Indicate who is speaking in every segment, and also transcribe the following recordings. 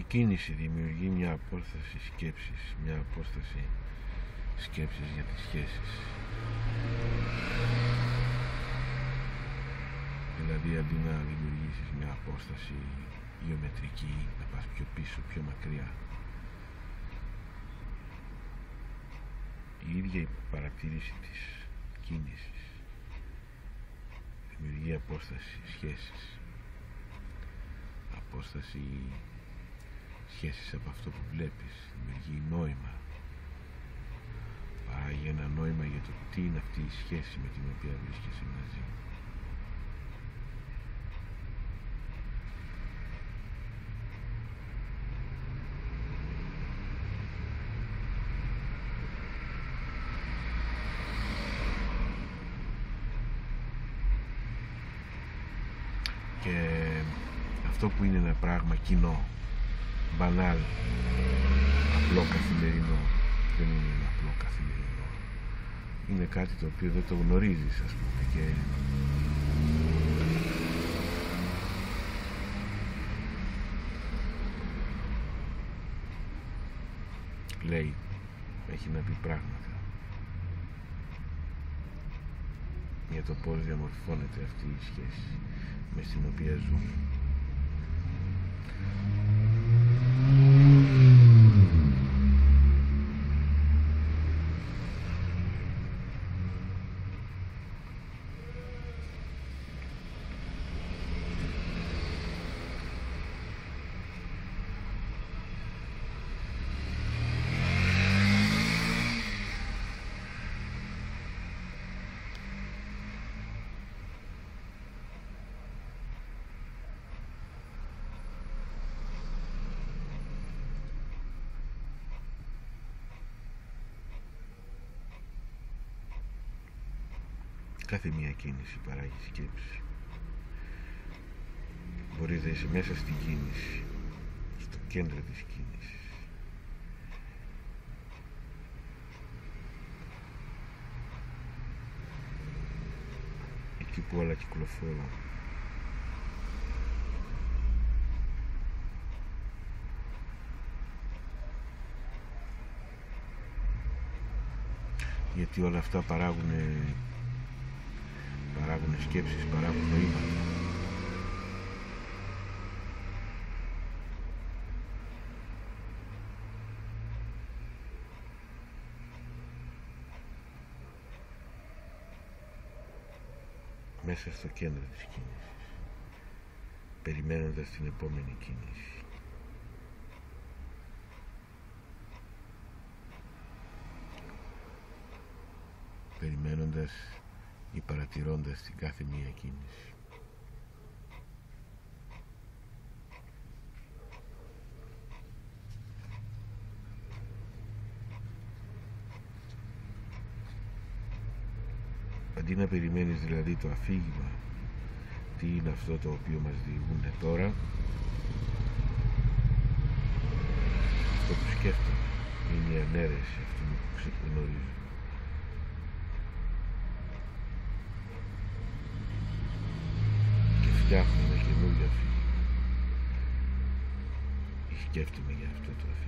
Speaker 1: κίνηση δημιουργεί μια απόσταση σκέψης, μια απόσταση σκέψης για τις σχέσεις. Δηλαδή αντί να δημιουργήσεις μια απόσταση γεωμετρική, να πας πιο πίσω, πιο μακριά, η ίδια η παρατήρηση της κίνησης δημιουργεί απόσταση σχέσης, απόσταση σχέσης από αυτό που βλέπεις, δημιουργεί νόημα, παράγει ένα νόημα για το τι είναι αυτή η σχέση με την οποία βρίσκεσαι μαζί. Και αυτό που είναι ένα πράγμα κοινό, μπανάλ, απλό καθημερινό, δεν είναι ένα απλό καθημερινό. Είναι κάτι το οποίο δεν το γνωρίζεις, ας πούμε, και λέει, έχει να πει πράγματα για το πώς διαμορφώνεται αυτή η σχέση μες στην οποία ζούμε. Κάθε μία κίνηση παράγει σκέψη. Μπορείς να είσαι μέσα στην κίνηση, στο κέντρο της κίνησης. Εκεί που όλα κυκλοφορούν. Γιατί όλα αυτά παράγουν σκέψεις, παράγουν νοήματα. Μέσα στο κέντρο της κίνησης, περιμένοντας την επόμενη κίνηση. Περιμένοντας ή παρατηρώντας την κάθε μία κίνηση. Αντί να περιμένεις δηλαδή το αφήγημα, τι είναι αυτό το οποίο μας διηγούν τώρα, αυτό που σκέφτομαι είναι η ανέρεση αυτού που ξεκνωρίζω. Φτιάχνω ένα καινούργιο αφήγημα ή σκέφτομαι για αυτό το αφήγημα.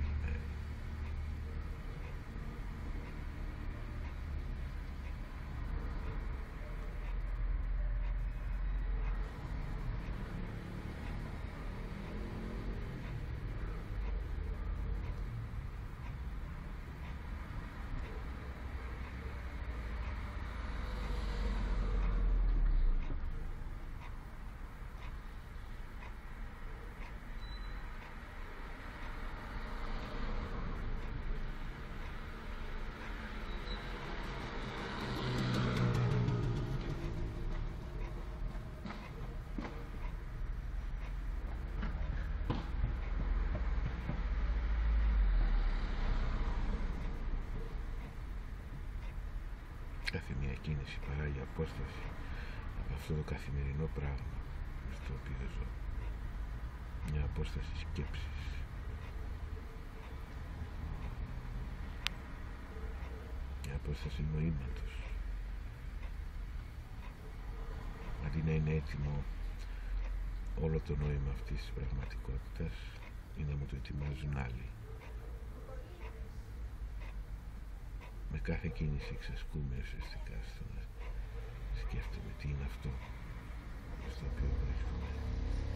Speaker 1: Κάθε μια κίνηση παράγει απόσταση από αυτό το καθημερινό πράγμα στο οποίο ζω. Μια απόσταση σκέψης. Μια απόσταση νοήματος. Αντί να είναι έτοιμο όλο το νόημα αυτής της πραγματικότητας, ή να μου το ετοιμάζουν άλλοι. Με κάθε κίνηση εξασκούμε ουσιαστικά στο να σκέφτομαι τι είναι αυτό στο οποίο βρίσκομαι.